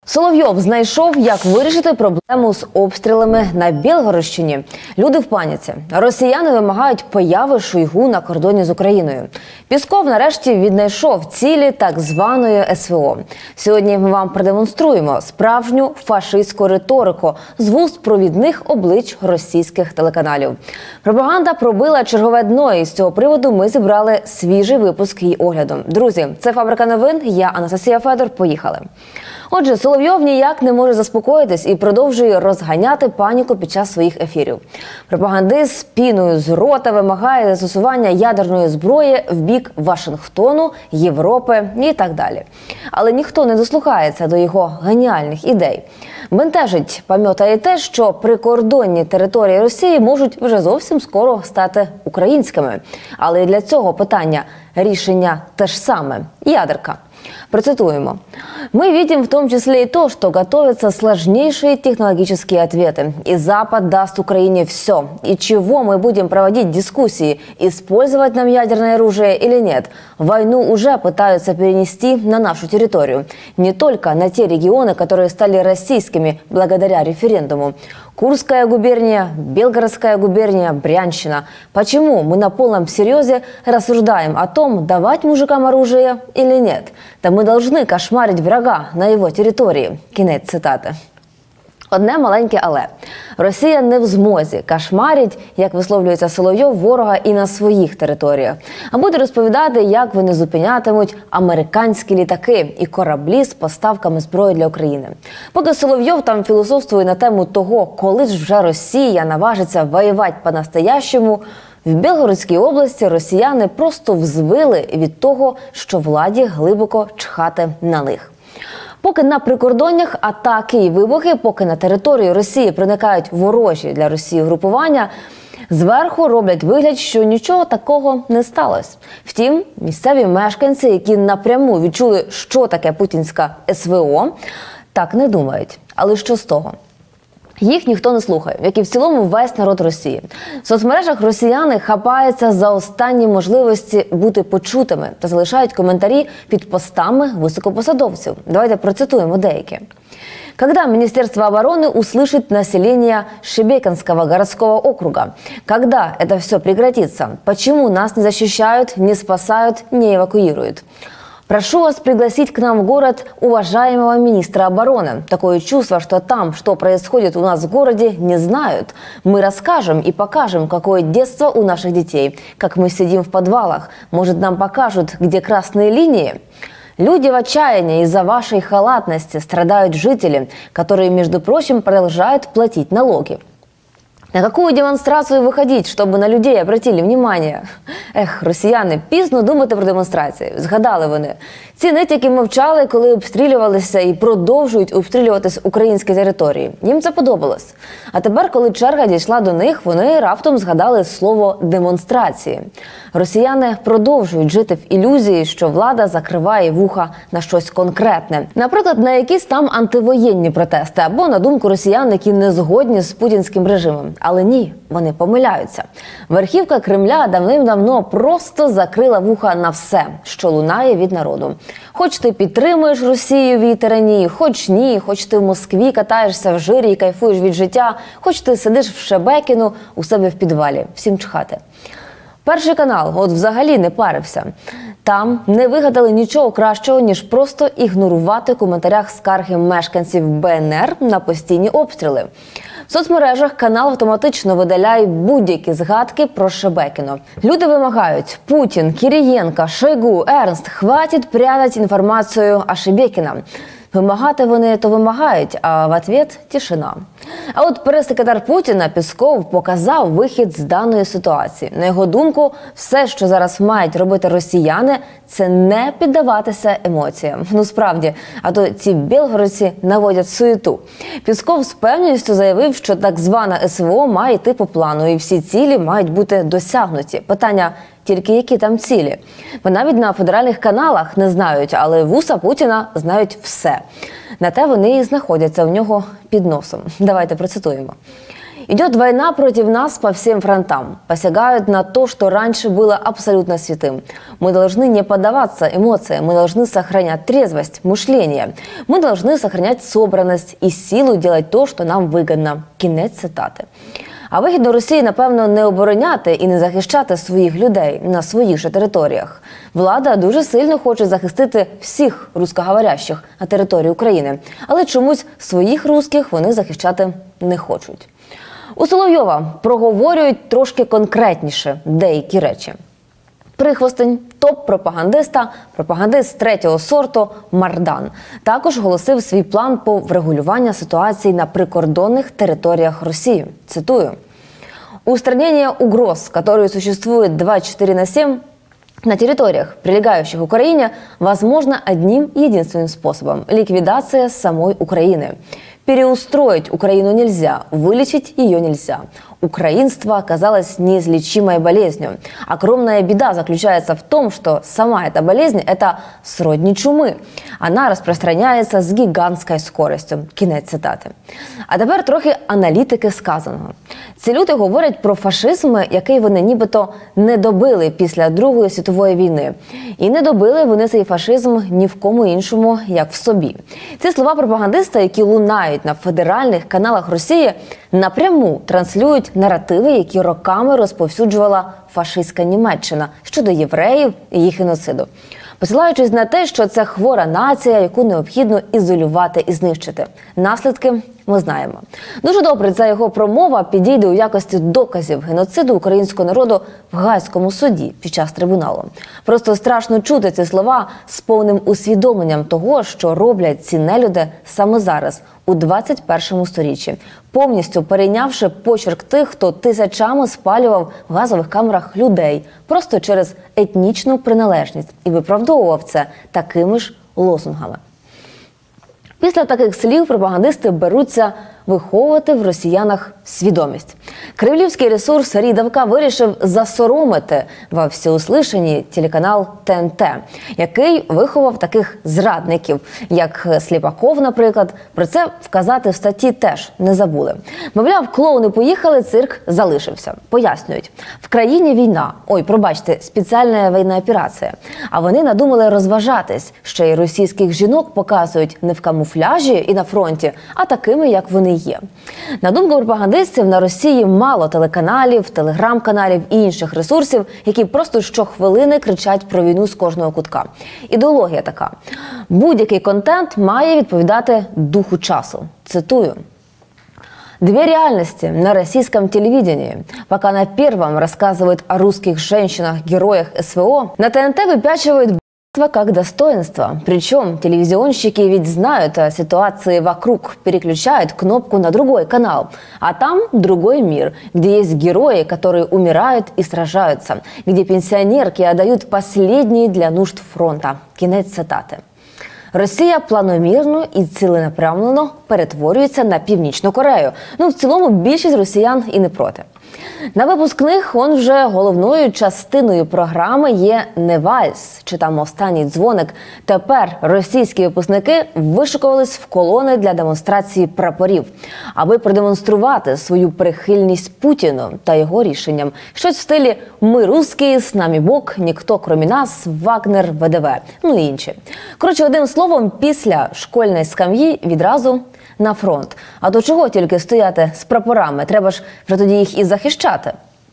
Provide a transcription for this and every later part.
Соловйов знайшов, як вирішити проблему з обстрілами на Білгородщині. Люди в паніці. Росіяни вимагають появи Шойгу на кордоні з Україною. Пісков нарешті віднайшов цілі так званої СВО. Сьогодні ми вам продемонструємо справжню фашистську риторику з вуст провідних облич російських телеканалів. Пропаганда пробила чергове дно, і з цього приводу ми зібрали свіжий випуск її огляду. Друзі, це «Фабрика новин», я Анастасія Федор, поїхали. Отже, Соловйов ніяк не може заспокоїтись і продовжує розганяти паніку під час своїх ефірів. Пропагандист з піною з рота вимагає застосування ядерної зброї в бік Вашингтону, Європи і так далі. Але ніхто не дослухається до його геніальних ідей. Бентежить пам'ята і те, що прикордонні території Росії можуть вже зовсім скоро стати українськими. Але і для цього питання рішення те ж саме – ядерка. Процитуємо. «Мы видим в том числе и то, что готовятся сложнейшие технологические ответы. И Запад даст Украине все. И чего мы будем проводить дискуссии, использовать нам ядерное оружие или нет. Войну уже пытаются перенести на нашу территорию. Не только на те регионы, которые стали российскими благодаря референдуму. Курская губерния, Белгородская губерния, Брянщина. Почему мы на полном серьезе рассуждаем о том, давать мужикам оружие или нет? Да мы должны кошмарить врага на его территории». Кінець цитати. Одне маленьке «але». Росія не в змозі кошмарить, як висловлюється Соловйов, ворога і на своїх територіях. А буде розповідати, як вони зупинятимуть американські літаки і кораблі з поставками зброї для України. Поки Соловйов там філософствує на тему того, коли ж вже Росія наважиться воювати по-настоящему, в Білгородській області росіяни просто взвили від того, що владі глибоко чхати на них. Поки на прикордоннях атаки і вибухи, поки на територію Росії проникають ворожі для Росії групування, зверху роблять вигляд, що нічого такого не сталося. Втім, місцеві мешканці, які напряму відчули, що таке путінська СВО, так не думають. Але що з того? Їх ніхто не слухає, як і в цілому весь народ Росії. В соцмережах росіяни хапаються за останні можливості бути почутими та залишають коментарі під постами високопосадовців. Давайте процитуємо деякі. Когда Министерство обороны услышит население Шебекинского городского округа? Когда это все прекратится? Почему нас не защищают, не спасают, не эвакуируют? Прошу вас пригласить к нам в город уважаемого министра обороны. Такое чувство, что там, что происходит у нас в городе, не знают. Мы расскажем и покажем, какое детство у наших детей. Как мы сидим в подвалах. Может, нам покажут, где красные линии? Люди в отчаянии из-за вашей халатности, страдают жители, которые, между прочим, продолжают платить налоги. На какую демонстрацию выходить, чтобы на людей обратили внимание? Росіяни, пізно думати про демонстрації. Згадали вони. Ці нитяки мовчали, коли обстрілювалися і продовжують обстрілюватись українські території. Їм це подобалось. А тепер, коли черга дійшла до них, вони раптом згадали слово «демонстрації». Росіяни продовжують жити в ілюзії, що влада закриває вуха на щось конкретне. Наприклад, на якісь там антивоєнні протести або на думку росіян, які не згодні з путінським режимом. Але ні, вони помиляються. Верхівка Кремля давним-давно просто закрила вуха на все, що лунає від народу. Хоч ти підтримуєш Росію в її тиранії, хоч ні, хоч ти в Москві катаєшся в жирі і кайфуєш від життя, хоч ти сидиш в Шебекіну у себе в підвалі. Всім чхати. Перший канал от взагалі не парився. Там не вигадали нічого кращого, ніж просто ігнорувати в коментарях скарги мешканців БНР на постійні обстріли. В соцмережах канал автоматично видаляє будь-які згадки про Шебекіно. Люди вимагають: Путін, Кирієнко, Шойгу, Ернст, хватить прятать інформацію о Шебекіно. Вимагати вони то вимагають, а в ответ – тишина. А от прес-секретар Путіна Пісков показав вихід з даної ситуації. На його думку, все, що зараз мають робити росіяни, це не піддаватися емоціям. Ну справді, а то ці білгородці наводять суєту. Пісков з певністю заявив, що так звана СВО має йти по плану і всі цілі мають бути досягнуті. Питання – тільки які там цілі? Бо навіть на федеральних каналах не знають, але вуса Путіна знають все. На те вони і знаходяться у нього під носом. Давайте процитуємо. Идет война против нас по всем фронтам. Посягают на то, что раньше было абсолютно святым. Мы должны не поддаваться эмоциям, мы должны сохранять трезвость мышления. Мы должны сохранять собранность и силу делать то, что нам выгодно. Кінець цитати. А вигідно Росії, напевно, не обороняти і не захищати своїх людей на своїх же територіях. Влада дуже сильно хоче захистити всіх рускоговорящих на території України. Але чомусь своїх русських вони захищати не хочуть. У Соловйова проговорюють трошки конкретніше деякі речі. Прихвостень, топ-пропагандиста, пропагандист третього сорту Мардан. Також оголосив свій план по врегулюванню ситуації на прикордонних територіях Росії. Цитую. «Устранение угроз, которые существуют 24/7 на территориях, прилегающих к Украине, возможно одним единственным способом – ликвидация самой Украины. Переустроить Украину нельзя, вылечить ее нельзя. Украинство оказалось неизлечимой болезнью. Огромная беда заключается в том, что сама эта болезнь – это сродни чумы. Она распространяется с гигантской скоростью». Кінець цитати. А тепер трохи аналітики сказаного. Ці люди говорять про фашизм, який вони нібито не добили після Другої світової війни. І не добили вони цей фашизм ні в кому іншому, як в собі. Ці слова пропагандиста, які лунають на федеральних каналах Росії, напряму транслюють наративи, які роками розповсюджувала фашистська Німеччина щодо євреїв і їх геноциду. Посилаючись на те, що це хвора нація, яку необхідно ізолювати і знищити. Наслідки ми знаємо. Дуже добре ця його промова підійде у якості доказів геноциду українського народу в Гаазькому суді під час трибуналу. Просто страшно чути ці слова з повним усвідомленням того, що роблять ці нелюди саме зараз, у 21 сторіччі, повністю перейнявши почерк тих, хто тисячами спалював в газових камерах людей просто через етнічну приналежність і виправдовував це такими ж лозунгами. Після таких слів пропагандисти беруться виховувати в росіянах свідомість. Кремлівський ресурс «Рідовка» вирішив засоромити во всеуслышанні телеканал ТНТ, який виховав таких зрадників, як Сліпаков, наприклад. Про це вказати в статті теж не забули. Мовляв, клоуни поїхали, цирк залишився. Пояснюють, в країні війна, спеціальна воєнна операція. А вони надумали розважатись, ще й російських жінок показують не в камуфляжі і на фронті, а такими, як вони є. На думку пропагандистів, на Росії мало телеканалів, телеграм-каналів і інших ресурсів, які просто щохвилини кричать про війну з кожного кутка. Ідеологія така. Будь-який контент має відповідати духу часу. Цитую. Две реальности на российском телевидении. Пока на первом рассказывают о русских женщинах-героях СВО, на ТНТ выпячивают как достоинство. Причем телевизионщики ведь знают о ситуации вокруг, переключают кнопку на другой канал. А там другой мир, где есть герои, которые умирают и сражаются, где пенсионерки отдают последние для нужд фронта. Кінець цитати. Росія планомірно і ціленаправленно перетворюється на Північну Корею. В цілому більшість росіян і не проти. На випускних вже головною частиною програми є не вальс, чи там останній дзвоник. Тепер російські випускники вишикувались в колони для демонстрації прапорів, аби продемонструвати свою прихильність Путіну та його рішенням. Щось в стилі «Ми русські, з нами Бог, ніхто крім нас, Вагнер, ВДВ», і інші. Коротше, одним словом, після школьної скам'ї відразу на фронт. А до чого тільки стояти з прапорами? Треба ж вже тоді їх і захищати.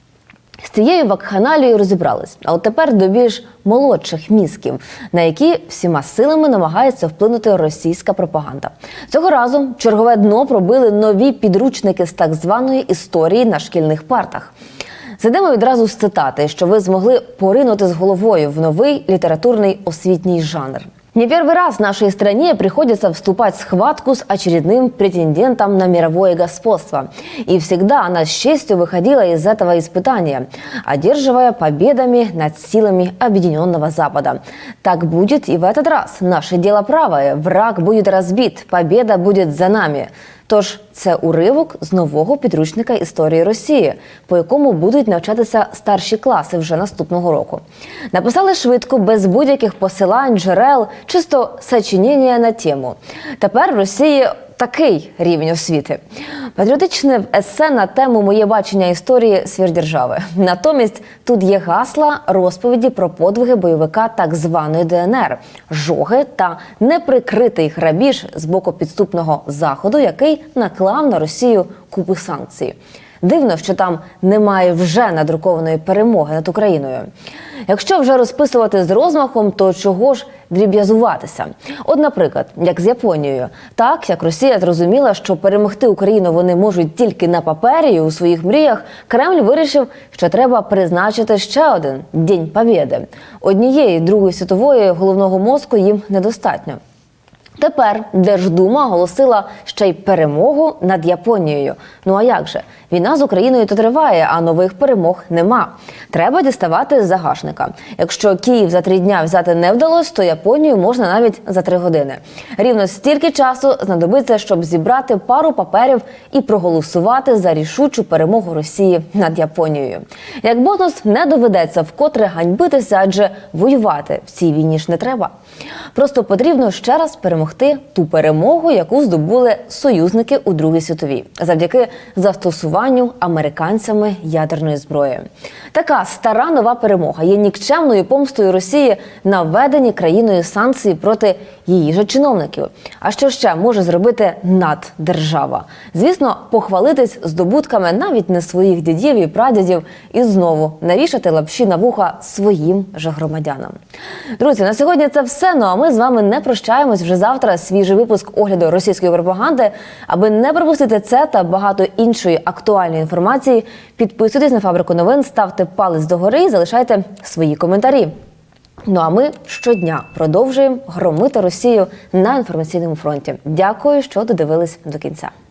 З цією вакханалією розібрались. А от тепер до більш молодших мізків, на які всіма силами намагається вплинути російська пропаганда. Цього разу чергове дно пробили нові підручники з так званої історії на шкільних партах. Зайдемо відразу з цитати, що ви змогли поринути з головою в новий літературний освітній жанр. Не первый раз нашей стране приходится вступать в схватку с очередным претендентом на мировое господство. И всегда она с честью выходила из этого испытания, одерживая победами над силами Объединенного Запада. Так будет и в этот раз. Наше дело правое. Враг будет разбит. Победа будет за нами. Тож це уривок з нового підручника історії Росії, по якому будуть навчатися старші класи вже наступного року. Написали швидко, без будь-яких посилань, джерел, чисто сочинення на тему. Тепер в Росії такий рівень освіти. Патріотичне есе на тему «Моє бачення історії сверхдержави». Натомість тут є гасла, розповіді про подвиги бойовика так званої ДНР, жоги та неприкритий грабіж з боку підступного Заходу, який наклав на Росію купу санкцій. Дивно, що там немає вже надрукованої перемоги над Україною. Якщо вже розписувати з розмахом, то чого ж дріб'язуватися? От, наприклад, як з Японією. Так, як Росія зрозуміла, що перемогти Україну вони можуть тільки на папері і у своїх мріях, Кремль вирішив, що треба призначити ще один – День Побєди. Однієї Другої світової головного мозку їм недостатньо. Тепер Держдума оголосила ще й перемогу над Японією. Ну а як же? Війна з Україною то триває, а нових перемог нема. Треба діставати з загашника. Якщо Київ за 3 дня взяти не вдалося, то Японію можна навіть за 3 години. Рівно стільки часу знадобиться, щоб зібрати пару паперів і проголосувати за рішучу перемогу Росії над Японією. Як бонус, не доведеться вкотре ганьбитися, адже воювати в цій війні ж не треба. Просто потрібно ще раз перемогти ту перемогу, яку здобули союзники у Другій світовій, завдяки застосуванню американцями ядерної зброї. Така стара нова перемога є нікчемною помстою Росії на введені країною санкції проти її же чиновників. А що ще може зробити наддержава? Звісно, похвалитись здобутками навіть не своїх дідів і прадідів і знову навішати лапші на вуха своїм же громадянам. Друзі, на сьогодні це все, ну а ми з вами не прощаємось. Вже завтра свіжий випуск огляду російської пропаганди. Аби не пропустити це та багато іншої актуальної інформації, підписуйтесь на Фабрику новин, ставте палець догори і залишайте свої коментарі. Ну а ми щодня продовжуємо громити Росію на інформаційному фронті. Дякую, що додивились до кінця.